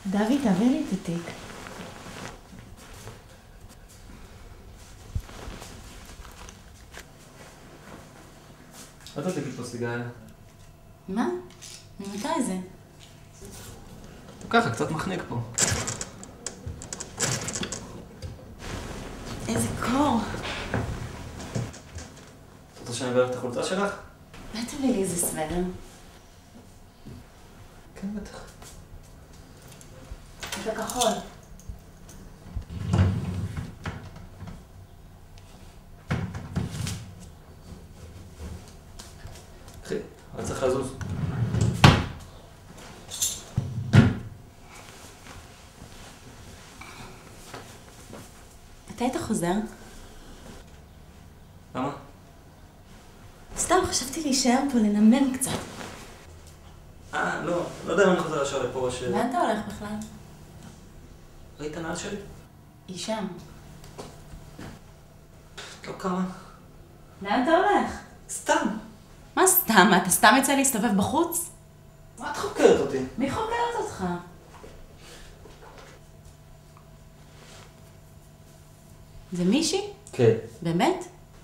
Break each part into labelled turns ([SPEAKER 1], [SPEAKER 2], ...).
[SPEAKER 1] דוד, תעביר לי את התיק.
[SPEAKER 2] אל תדליקי פה סיגריה.
[SPEAKER 1] מה? ממתי זה?
[SPEAKER 2] ככה, קצת מחניק פה.
[SPEAKER 1] איזה קור.
[SPEAKER 2] את רוצה שאני אברך את החולצה שלך?
[SPEAKER 1] אל תביא לי איזה סוודר.
[SPEAKER 2] כן, בטח.
[SPEAKER 1] את הכחול.
[SPEAKER 2] אחי, אני צריך לזוז.
[SPEAKER 1] מתי אתה חוזר?
[SPEAKER 2] למה?
[SPEAKER 1] סתם, חשבתי להישאר פה, לנמם קצת.
[SPEAKER 2] לא יודע אם אני חוזר ישר לפה או ש...
[SPEAKER 1] לאן אתה הולך בכלל?
[SPEAKER 2] ראית את הנעל שלי?
[SPEAKER 1] היא שם.
[SPEAKER 2] את לא קמה.
[SPEAKER 1] לאן אתה הולך?
[SPEAKER 2] סתם.
[SPEAKER 1] מה סתם? אתה סתם יצא להסתובב בחוץ?
[SPEAKER 2] מה את חוקרת אותי?
[SPEAKER 1] מי חוקרת אותך? זה מישהי?
[SPEAKER 2] כן.
[SPEAKER 1] באמת?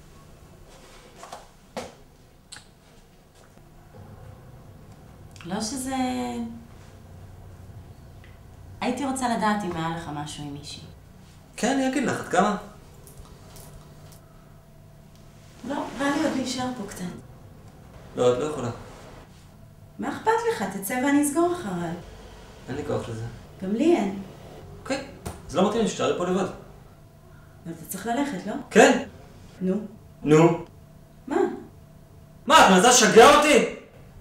[SPEAKER 1] לא שזה... הייתי רוצה לדעת אם היה לך משהו עם מישהי.
[SPEAKER 2] כן, אני אגיד לך, את כמה?
[SPEAKER 1] לא, בא לי עוד להישאר פה קצת.
[SPEAKER 2] לא, את לא יכולה.
[SPEAKER 1] מה אכפת לך? תצא ואני אסגור אחריי.
[SPEAKER 2] אין לי כוח לזה.
[SPEAKER 1] גם לי אין.
[SPEAKER 2] אוקיי, אז לא מתאים לי שתשארי פה לבד.
[SPEAKER 1] אבל אתה צריך ללכת, לא?
[SPEAKER 2] כן.
[SPEAKER 1] נו.
[SPEAKER 2] נו.
[SPEAKER 1] מה?
[SPEAKER 2] מה, את מנסה לשגע אותי?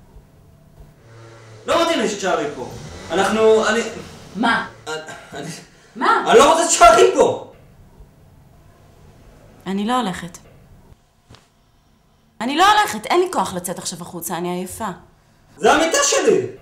[SPEAKER 2] לא מתאים לי שתשארי פה. אני...
[SPEAKER 1] מה?
[SPEAKER 2] אני...
[SPEAKER 1] מה?
[SPEAKER 2] אני לא רוצה שתשארי פה!
[SPEAKER 1] אני לא הולכת. אני לא הולכת, אין לי כוח לצאת עכשיו החוצה, אני עייפה.
[SPEAKER 2] זה המיטה שלי!